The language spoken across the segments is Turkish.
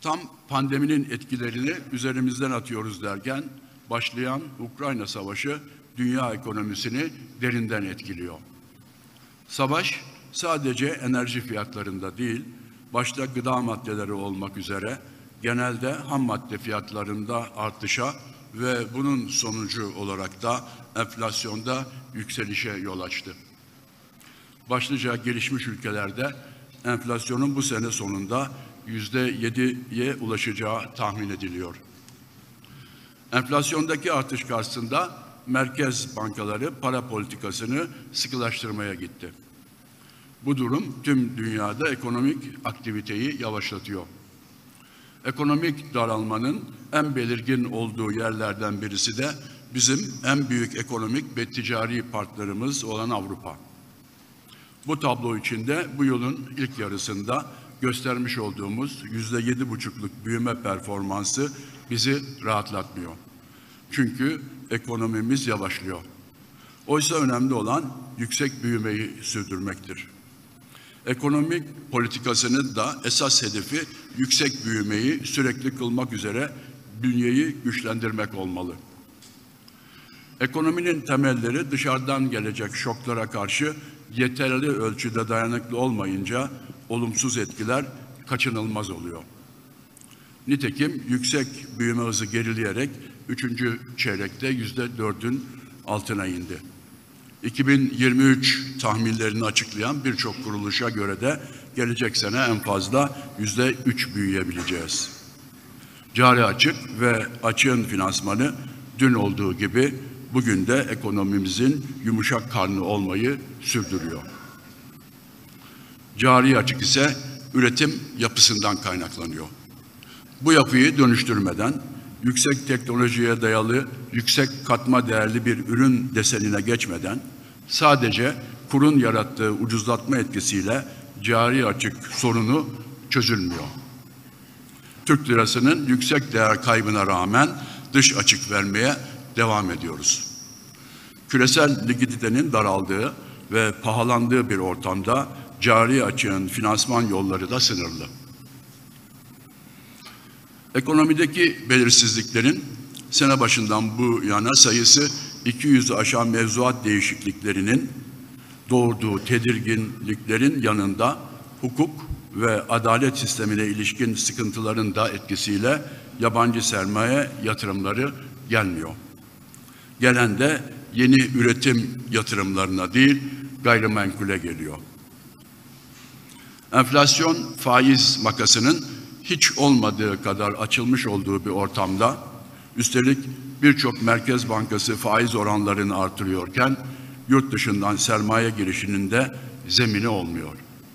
Tam pandeminin etkilerini üzerimizden atıyoruz derken başlayan Ukrayna Savaşı dünya ekonomisini derinden etkiliyor. Savaş sadece enerji fiyatlarında değil, başta gıda maddeleri olmak üzere genelde ham madde fiyatlarında artışa ve bunun sonucu olarak da enflasyonda yükselişe yol açtı. Başlıca gelişmiş ülkelerde enflasyonun bu sene sonunda %7'ye ulaşacağı tahmin ediliyor. Enflasyondaki artış karşısında merkez bankaları para politikasını sıkılaştırmaya gitti. Bu durum tüm dünyada ekonomik aktiviteyi yavaşlatıyor. Ekonomik daralmanın en belirgin olduğu yerlerden birisi de bizim en büyük ekonomik ve ticari partnerimiz olan Avrupa. Bu tablo içinde bu yılın ilk yarısında göstermiş olduğumuz %7,5'luk büyüme performansı bizi rahatlatmıyor. Çünkü ekonomimiz yavaşlıyor. Oysa önemli olan yüksek büyümeyi sürdürmektir. Ekonomik politikasının da esas hedefi yüksek büyümeyi sürekli kılmak üzere bünyeyi güçlendirmek olmalı. Ekonominin temelleri dışarıdan gelecek şoklara karşı yeterli ölçüde dayanıklı olmayınca olumsuz etkiler kaçınılmaz oluyor. Nitekim yüksek büyüme hızı gerileyerek 3. çeyrekte %4'ün altına indi. 2023 tahminlerini açıklayan birçok kuruluşa göre de gelecek sene en fazla %3 büyüyebileceğiz. Cari açık ve açığın finansmanı dün olduğu gibi bugün de ekonomimizin yumuşak karnı olmayı sürdürüyor. Cari açık ise üretim yapısından kaynaklanıyor. Bu yapıyı dönüştürmeden yüksek teknolojiye dayalı, yüksek katma değerli bir ürün desenine geçmeden sadece kurun yarattığı ucuzlatma etkisiyle cari açık sorunu çözülmüyor. Türk lirasının yüksek değer kaybına rağmen dış açık vermeye devam ediyoruz. Küresel likiditenin daraldığı ve pahalandığı bir ortamda cari açığın finansman yolları da sınırlı. Ekonomideki belirsizliklerin sene başından bu yana sayısı 200'ü aşan mevzuat değişikliklerinin doğurduğu tedirginliklerin yanında hukuk ve adalet sistemine ilişkin sıkıntıların da etkisiyle yabancı sermaye yatırımları gelmiyor. Gelen de yeni üretim yatırımlarına değil, gayrimenkule geliyor. Enflasyon faiz makasının hiç olmadığı kadar açılmış olduğu bir ortamda, üstelik birçok merkez bankası faiz oranlarını artırıyorken, yurt dışından sermaye girişinin de zemini olmuyor.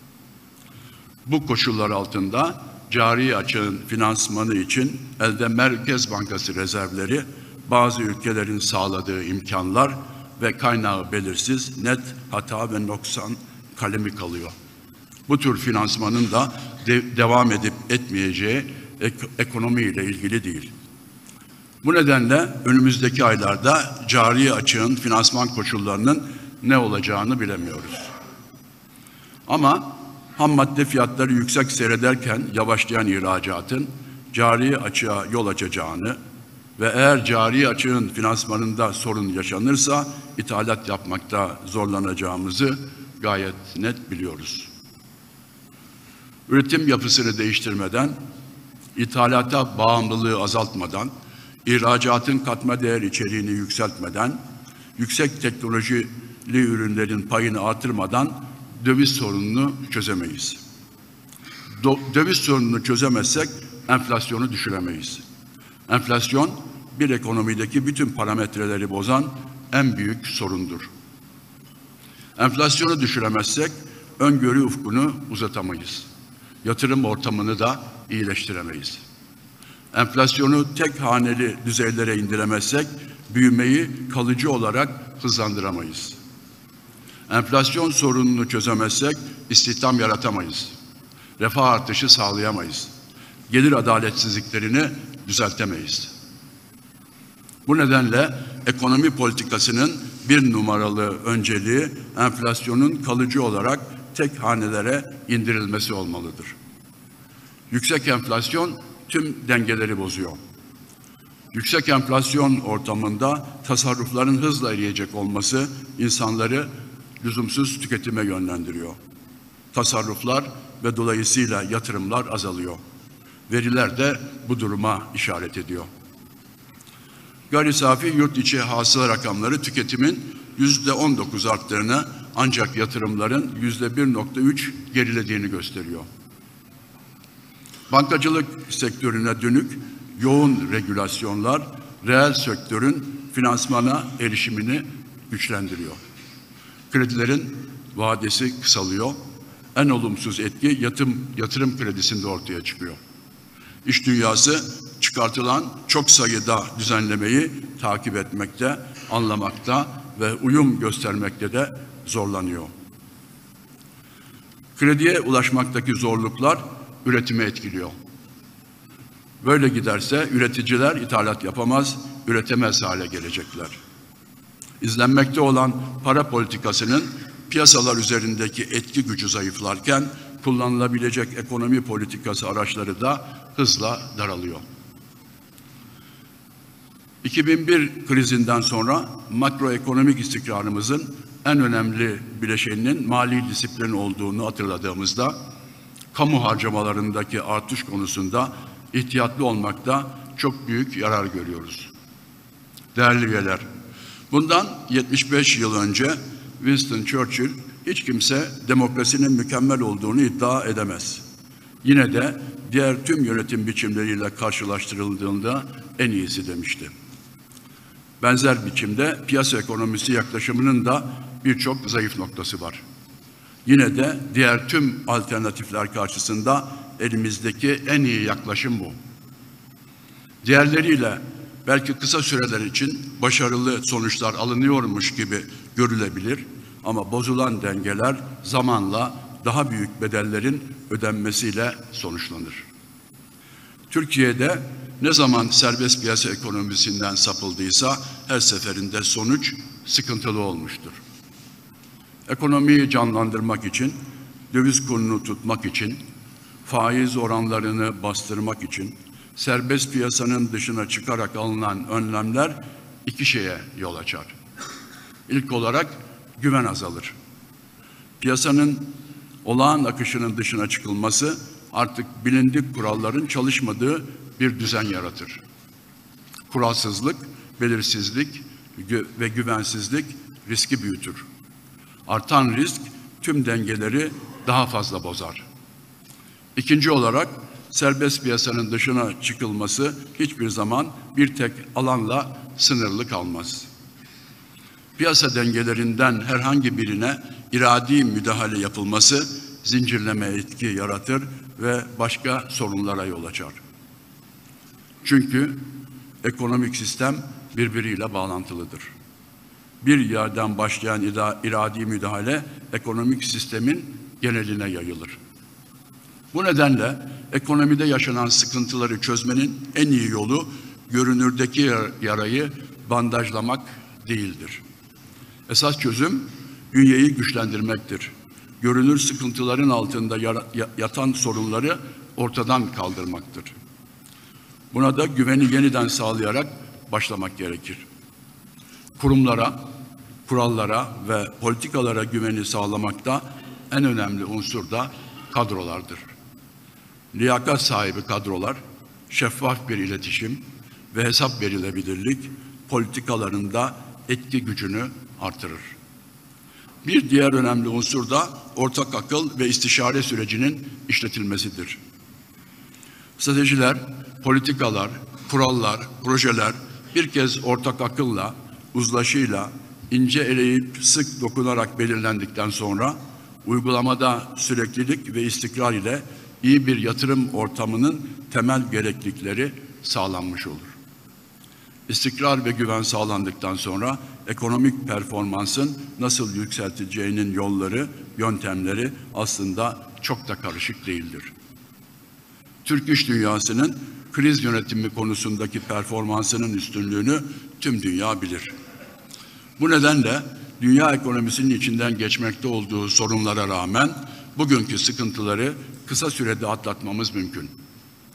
Bu koşullar altında cari açığın finansmanı için elde Merkez Bankası rezervleri, bazı ülkelerin sağladığı imkanlar ve kaynağı belirsiz, net hata ve noksan kalemi kalıyor. Bu tür finansmanın da devam edip etmeyeceği ekonomiyle ilgili değil. Bu nedenle önümüzdeki aylarda cari açığın finansman koşullarının ne olacağını bilemiyoruz. Ama ham madde fiyatları yüksek seyrederken yavaşlayan ihracatın cari açığa yol açacağını ve eğer cari açığın finansmanında sorun yaşanırsa ithalat yapmakta zorlanacağımızı gayet net biliyoruz. Üretim yapısını değiştirmeden, ithalata bağımlılığı azaltmadan, ihracatın katma değer içeriğini yükseltmeden, yüksek teknolojili ürünlerin payını artırmadan döviz sorununu çözemeyiz. Döviz sorununu çözemezsek enflasyonu düşüremeyiz. Enflasyon bir ekonomideki bütün parametreleri bozan en büyük sorundur. Enflasyonu düşüremezsek öngörü ufkunu uzatamayız. Yatırım ortamını da iyileştiremeyiz. Enflasyonu tek haneli düzeylere indiremezsek büyümeyi kalıcı olarak hızlandıramayız. Enflasyon sorununu çözemezsek istihdam yaratamayız. Refah artışı sağlayamayız. Gelir adaletsizliklerini düzeltemeyiz. Bu nedenle ekonomi politikasının bir numaralı önceliği enflasyonun kalıcı olarak tek hanelere indirilmesi olmalıdır. Yüksek enflasyon tüm dengeleri bozuyor. Yüksek enflasyon ortamında tasarrufların hızla eriyecek olması insanları lüzumsuz tüketime yönlendiriyor. Tasarruflar ve dolayısıyla yatırımlar azalıyor. Veriler de bu duruma işaret ediyor. Gayri safi yurt içi hasıla rakamları tüketimin %19 arttığını ancak yatırımların %1,3 gerilediğini gösteriyor. Bankacılık sektörüne dönük yoğun regülasyonlar reel sektörün finansmana erişimini güçlendiriyor. Kredilerin vadesi kısalıyor. En olumsuz etki yatırım kredisinde ortaya çıkıyor. İş dünyası çıkartılan çok sayıda düzenlemeyi takip etmekte, anlamakta ve uyum göstermekte de zorlanıyor. Krediye ulaşmaktaki zorluklar üretimi etkiliyor. Böyle giderse üreticiler ithalat yapamaz, üretemez hale gelecekler. İzlenmekte olan para politikasının piyasalar üzerindeki etki gücü zayıflarken kullanılabilecek ekonomi politikası araçları da hızla daralıyor. 2001 krizinden sonra makroekonomik istikrarımızın en önemli bileşeninin mali disiplin olduğunu hatırladığımızda kamu harcamalarındaki artış konusunda ihtiyatlı olmakta çok büyük yarar görüyoruz. Değerli üyeler, bundan 75 yıl önce Winston Churchill hiç kimse demokrasinin mükemmel olduğunu iddia edemez. Yine de diğer tüm yönetim biçimleriyle karşılaştırıldığında en iyisi demişti. Benzer biçimde piyasa ekonomisi yaklaşımının da birçok zayıf noktası var. Yine de diğer tüm alternatifler karşısında elimizdeki en iyi yaklaşım bu. Diğerleriyle belki kısa süreler için başarılı sonuçlar alınıyormuş gibi görülebilir ama bozulan dengeler zamanla daha büyük bedellerin ödenmesiyle sonuçlanır. Türkiye'de ne zaman serbest piyasa ekonomisinden sapıldıysa her seferinde sonuç sıkıntılı olmuştur. Ekonomiyi canlandırmak için, döviz kurunu tutmak için, faiz oranlarını bastırmak için serbest piyasanın dışına çıkarak alınan önlemler iki şeye yol açar. İlk olarak güven azalır. Piyasanın olağan akışının dışına çıkılması artık bilindik kuralların çalışmadığı bir düzen yaratır. Kuralsızlık, belirsizlik ve güvensizlik riski büyütür. Artan risk tüm dengeleri daha fazla bozar. İkinci olarak serbest piyasanın dışına çıkılması hiçbir zaman bir tek alanla sınırlı kalmaz. Piyasa dengelerinden herhangi birine iradi müdahale yapılması zincirleme etki yaratır ve başka sorunlara yol açar. Çünkü ekonomik sistem birbiriyle bağlantılıdır. Bir yerden başlayan iradi müdahale ekonomik sistemin geneline yayılır. Bu nedenle ekonomide yaşanan sıkıntıları çözmenin en iyi yolu görünürdeki yarayı bandajlamak değildir. Esas çözüm bünyeyi güçlendirmektir. Görünür sıkıntıların altında yatan sorunları ortadan kaldırmaktır. Buna da güveni yeniden sağlayarak başlamak gerekir. Kurumlara, kurallara ve politikalara güveni sağlamakta en önemli unsur da kadrolardır. Liyakat sahibi kadrolar, şeffaf bir iletişim ve hesap verilebilirlik politikalarında etki gücünü artırır. Bir diğer önemli unsur da ortak akıl ve istişare sürecinin işletilmesidir. Stratejiler, politikalar, kurallar, projeler bir kez ortak akılla, uzlaşıyla, ince eleyip sık dokunarak belirlendikten sonra uygulamada süreklilik ve istikrar ile iyi bir yatırım ortamının temel gereklilikleri sağlanmış olur. İstikrar ve güven sağlandıktan sonra ekonomik performansın nasıl yükselteceğinin yolları, yöntemleri aslında çok da karışık değildir. Türk iş dünyasının kriz yönetimi konusundaki performansının üstünlüğünü tüm dünya bilir. Bu nedenle dünya ekonomisinin içinden geçmekte olduğu sorunlara rağmen bugünkü sıkıntıları kısa sürede atlatmamız mümkün.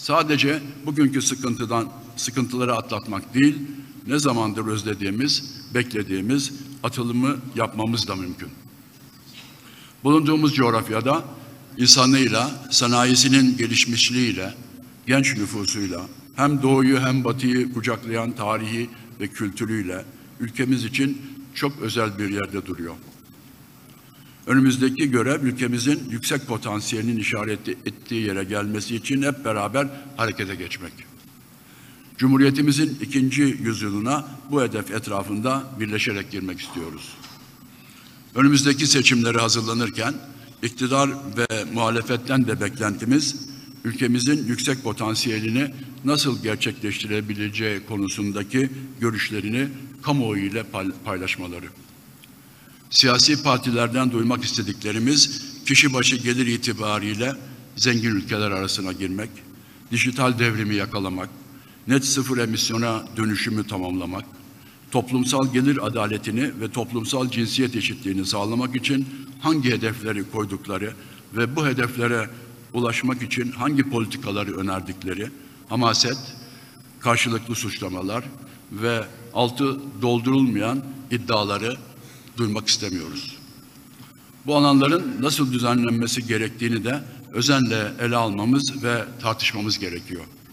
Sadece bugünkü sıkıntıları atlatmak değil, ne zamandır özlediğimiz, beklediğimiz atılımı yapmamız da mümkün. Bulunduğumuz coğrafyada insanıyla, sanayisinin gelişmişliğiyle, genç nüfusuyla, hem doğuyu hem batıyı kucaklayan tarihi ve kültürüyle ülkemiz için çok özel bir yerde duruyor. Önümüzdeki görev ülkemizin yüksek potansiyelinin işaret ettiği yere gelmesi için hep beraber harekete geçmek. Cumhuriyetimizin 2. yüzyılına bu hedef etrafında birleşerek girmek istiyoruz. Önümüzdeki seçimlere hazırlanırken iktidar ve muhalefetten de beklentimiz ülkemizin yüksek potansiyelini nasıl gerçekleştirebileceği konusundaki görüşlerini kamuoyu ile paylaşmaları. Siyasi partilerden duymak istediklerimiz kişi başı gelir itibariyle zengin ülkeler arasına girmek, dijital devrimi yakalamak, net sıfır emisyona dönüşümü tamamlamak, toplumsal gelir adaletini ve toplumsal cinsiyet eşitliğini sağlamak için hangi hedefleri koydukları ve bu hedeflere ulaşmak için hangi politikaları önerdikleri, hamaset, karşılıklı suçlamalar ve altı doldurulmayan iddiaları duymak istemiyoruz. Bu alanların nasıl düzenlenmesi gerektiğini de özenle ele almamız ve tartışmamız gerekiyor.